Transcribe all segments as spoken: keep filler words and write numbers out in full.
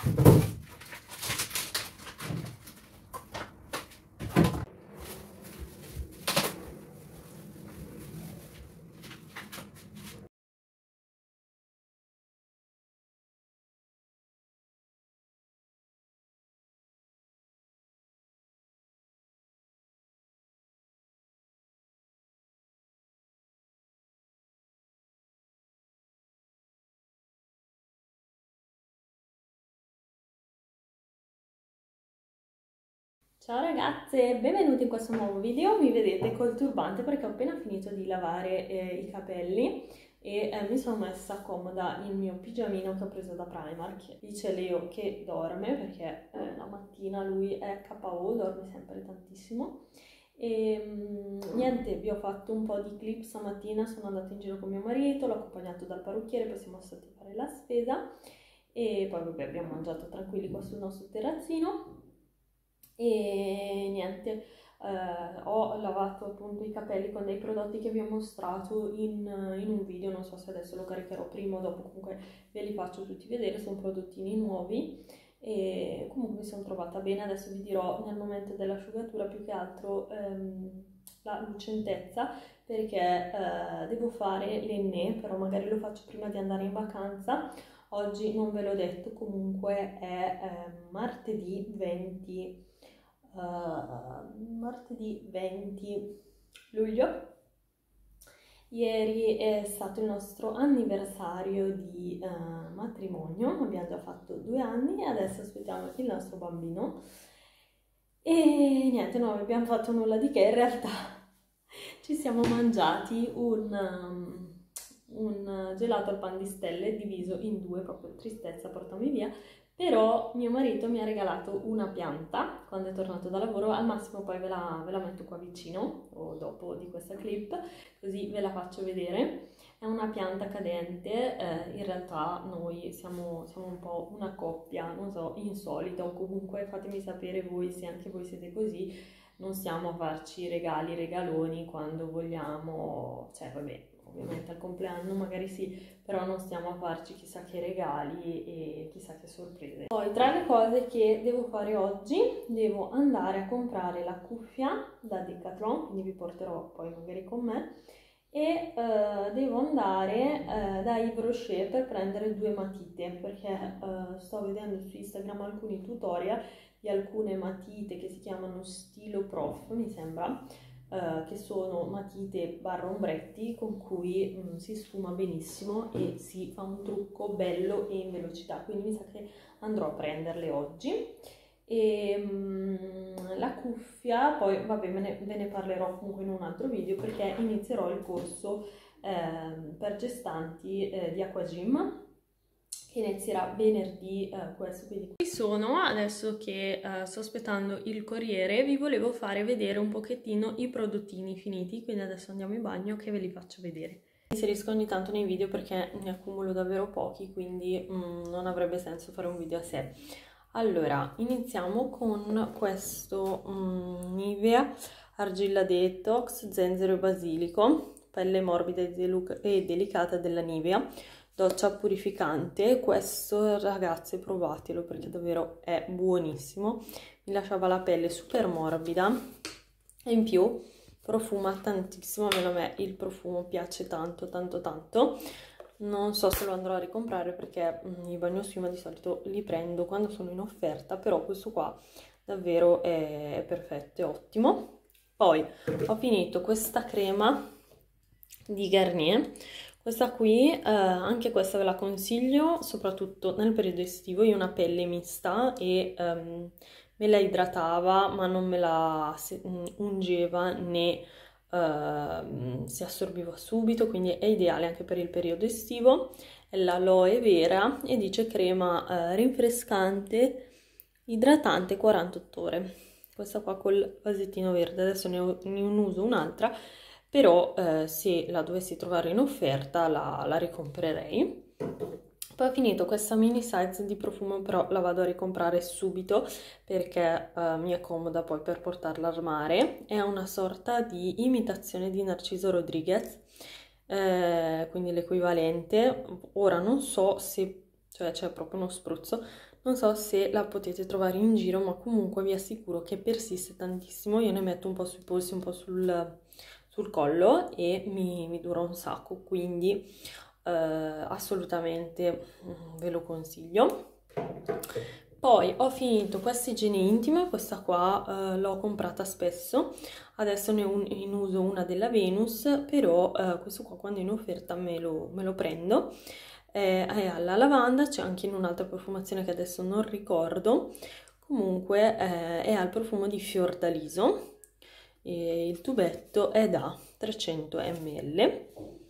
Ciao ragazze, benvenuti in questo nuovo video. Mi vedete col turbante perché ho appena finito di lavare eh, i capelli e eh, mi sono messa comoda il mio pigiamino che ho preso da Primark. Dice Leo che dorme perché eh, la mattina lui è K O, dorme sempre tantissimo. E mh, niente, vi ho fatto un po' di clip stamattina, sono andata in giro con mio marito, l'ho accompagnato dal parrucchiere, poi siamo stati a fare la spesa e poi vabbè, abbiamo mangiato tranquilli qua sul nostro terrazzino. E niente, eh, ho lavato appunto i capelli con dei prodotti che vi ho mostrato in, in un video, non so se adesso lo caricherò prima o dopo, comunque ve li faccio tutti vedere, sono prodottini nuovi e comunque mi sono trovata bene. Adesso vi dirò nel momento dell'asciugatura più che altro ehm, la lucentezza, perché eh, devo fare l'enne, però magari lo faccio prima di andare in vacanza. Oggi non ve l'ho detto, comunque è eh, martedì venti Uh, martedì venti luglio. Ieri è stato il nostro anniversario di uh, matrimonio, abbiamo già fatto due anni e adesso aspettiamo il nostro bambino. E niente, non abbiamo fatto nulla di che, in realtà ci siamo mangiati un, um, un gelato al pan di stelle diviso in due, proprio tristezza, portami via. Però mio marito mi ha regalato una pianta quando è tornato da lavoro, al massimo poi ve la, ve la metto qua vicino o dopo di questa clip, così ve la faccio vedere. È una pianta cadente, eh, in realtà noi siamo, siamo un po' una coppia, non so, insolita, o comunque fatemi sapere voi se anche voi siete così, non stiamo a farci regali, regaloni quando vogliamo, cioè vabbè, ovviamente al compleanno magari sì, però non stiamo a farci chissà che regali e chissà che sorprese. Poi tra le cose che devo fare oggi, devo andare a comprare la cuffia da Decathlon, quindi vi porterò poi magari con me, e eh, devo andare eh, da Yves Rocher per prendere due matite, perché eh, sto vedendo su Instagram alcuni tutorial di alcune matite che si chiamano Stilo Prof, mi sembra, Uh, che sono matite barra ombretti con cui um, si sfuma benissimo e si fa un trucco bello e in velocità, quindi mi sa che andrò a prenderle oggi. E um, la cuffia poi vabbè ve ne, ve ne parlerò comunque in un altro video, perché inizierò il corso eh, per gestanti eh, di Aquagym che inizierà venerdì eh, questo, quindi qui sono adesso che eh, sto aspettando il corriere. Vi volevo fare vedere un pochettino i prodottini finiti, quindi adesso andiamo in bagno che ve li faccio vedere. Mi inserisco ogni tanto nei video perché ne accumulo davvero pochi, quindi mm, non avrebbe senso fare un video a sé. Allora, iniziamo con questo mm, Nivea Argilla Detox Zenzero e Basilico, pelle morbida e delicata della Nivea, doccia purificante. Questo ragazze provatelo perché davvero è buonissimo, mi lasciava la pelle super morbida e in più profuma tantissimo. A me il profumo piace tanto tanto tanto. Non so se lo andrò a ricomprare perché mh, i bagnosfuma di solito li prendo quando sono in offerta, però questo qua davvero è, è perfetto, è ottimo. Poi ho finito questa crema di Garnier. Questa qui, eh, anche questa ve la consiglio, soprattutto nel periodo estivo. Io ho una pelle mista e um, me la idratava, ma non me la ungeva né uh, si assorbiva subito, quindi è ideale anche per il periodo estivo. È l'aloe vera e dice crema uh, rinfrescante, idratante quarantotto ore. Questa qua col vasettino verde, adesso ne, ho, ne uso un'altra, però eh, se la dovessi trovare in offerta la, la ricomprerei. Poi ho finito questa mini size di profumo, però la vado a ricomprare subito perché eh, mi è comoda poi per portarla al mare. È una sorta di imitazione di Narciso Rodriguez, eh, quindi l'equivalente. Ora non so se, cioè c'è proprio uno spruzzo. Non so se la potete trovare in giro, ma comunque vi assicuro che persiste tantissimo. Io ne metto un po' sui polsi, un po' sul, sul collo e mi, mi dura un sacco, quindi eh, assolutamente ve lo consiglio. Poi ho finito questa igiene intima, questa qua eh, l'ho comprata spesso, adesso ne ho un, in uso una della Venus, però eh, questo qua quando è in offerta me lo, me lo prendo. Eh, è alla lavanda, c'è anche in un'altra profumazione che adesso non ricordo, comunque eh, è al profumo di Fiordaliso, e il tubetto è da trecento millilitri.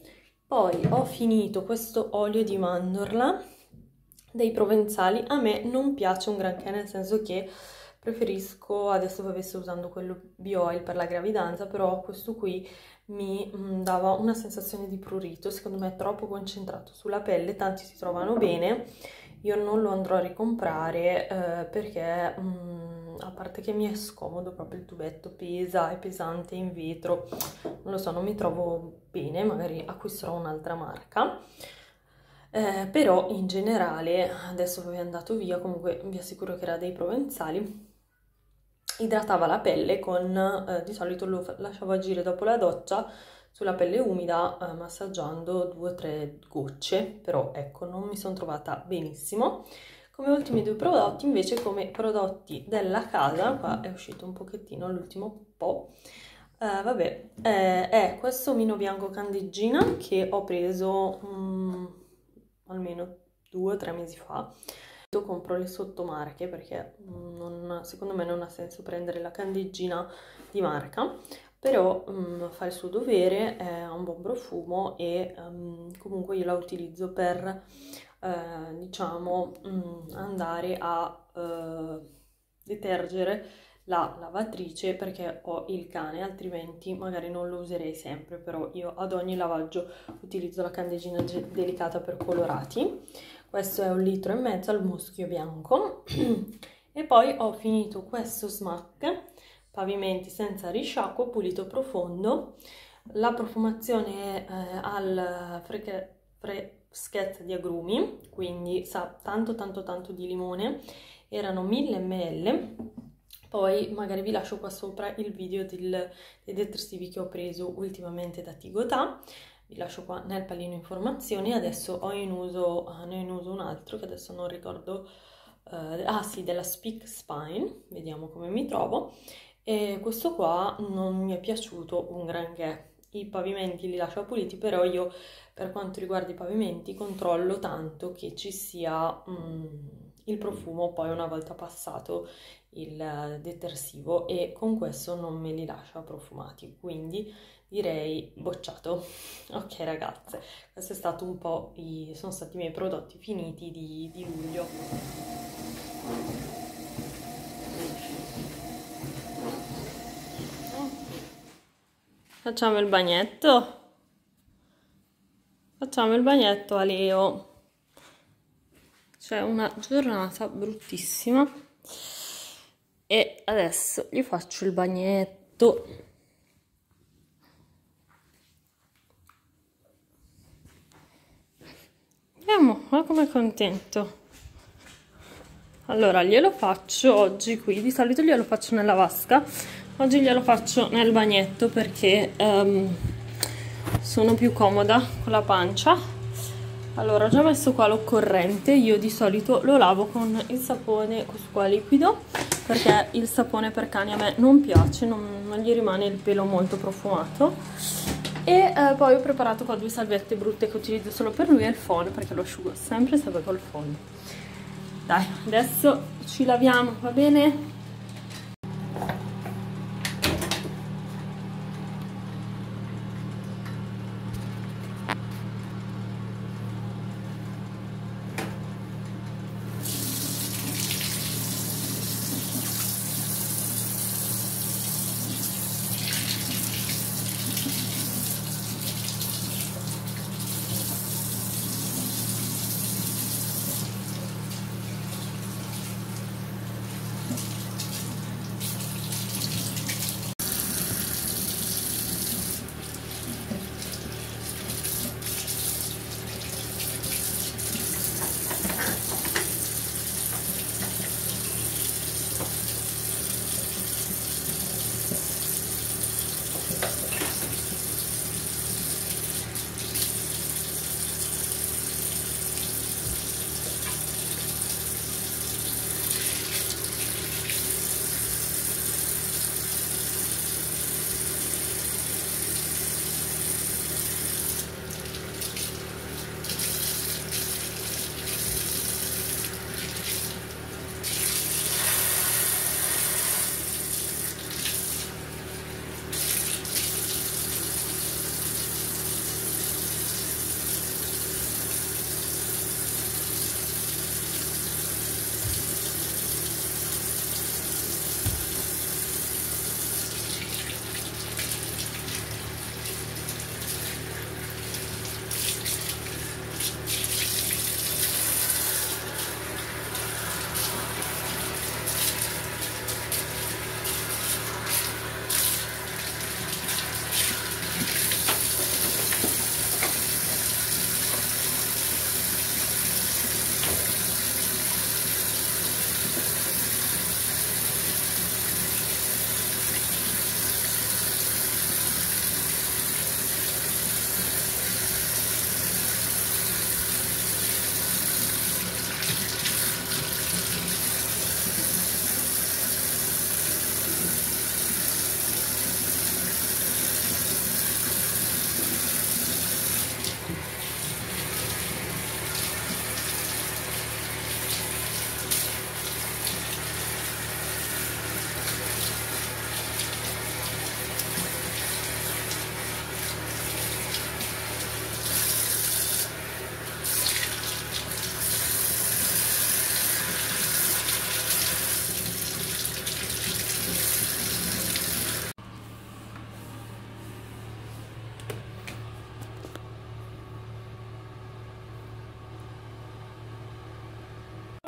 Poi ho finito questo olio di mandorla dei Provenzali. A me non piace un granché, nel senso che preferisco, adesso vabbè sto usando quello Bio-Oil per la gravidanza, però questo qui mi mh, dava una sensazione di prurito, secondo me è troppo concentrato sulla pelle, tanti si trovano bene, io non lo andrò a ricomprare eh, perché mh, a parte che mi è scomodo proprio il tubetto, pesa, è pesante, è in vetro, non lo so, non mi trovo bene, magari acquisterò un'altra marca. Eh, però in generale, adesso è andato via, comunque vi assicuro che era dei Provenzali, idratava la pelle con, eh, di solito lo lasciavo agire dopo la doccia sulla pelle umida, eh, massaggiando due o tre gocce, però ecco, non mi sono trovata benissimo. Come ultimi due prodotti, invece, come prodotti della casa, qua è uscito un pochettino l'ultimo po', eh, vabbè, eh, è questo Mino Bianco Candeggina che ho preso um, almeno due o tre mesi fa. Io compro le sottomarche perché non, secondo me non ha senso prendere la candeggina di marca, però um, fa il suo dovere, ha un buon profumo e um, comunque io la utilizzo per uh, diciamo um, andare a uh, detergere la lavatrice, perché ho il cane, altrimenti magari non lo userei sempre, però io ad ogni lavaggio utilizzo la candeggina delicata per colorati. Questo è un litro e mezzo al muschio bianco. E poi ho finito questo smack pavimenti senza risciacquo, pulito profondo. La profumazione è eh, al freschezza di agrumi, quindi sa tanto tanto tanto di limone, erano mille millilitri. Poi magari vi lascio qua sopra il video del, dei detersivi che ho preso ultimamente da Tigotà, vi lascio qua nel pallino informazioni. Adesso ho in uso, ne ho in uso un altro che adesso non ricordo, eh, ah sì, della Speak Spine, vediamo come mi trovo, e questo qua non mi è piaciuto un granché. I pavimenti li lascio puliti, però io per quanto riguarda i pavimenti controllo tanto che ci sia mm, il profumo poi una volta passato il detersivo, e con questo non me li lascia profumati, quindi direi bocciato. Ok ragazze, questo è stato un po' i, sono stati i miei prodotti finiti di, di luglio. Facciamo il bagnetto? Facciamo il bagnetto a Leo. C'è una giornata bruttissima e adesso gli faccio il bagnetto. Vediamo, guarda com'è contento. Allora glielo faccio oggi qui, di solito glielo faccio nella vasca, oggi glielo faccio nel bagnetto perché um, sono più comoda con la pancia. Allora, ho già messo qua l'occorrente, io di solito lo lavo con il sapone questo qua liquido, perché il sapone per cani a me non piace, non, non gli rimane il pelo molto profumato. E eh, poi ho preparato qua due salviette brutte che utilizzo solo per lui e il phon, perché lo asciugo sempre sempre col phon. Dai, adesso ci laviamo, va bene?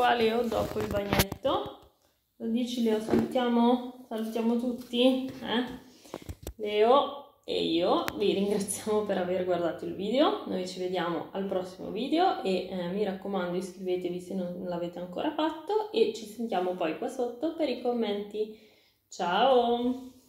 qua Leo dopo il bagnetto. Lo dici Leo, salutiamo, salutiamo tutti, eh? Leo e io vi ringraziamo per aver guardato il video, noi ci vediamo al prossimo video e eh, mi raccomando iscrivetevi se non l'avete ancora fatto e ci sentiamo poi qua sotto per i commenti. Ciao!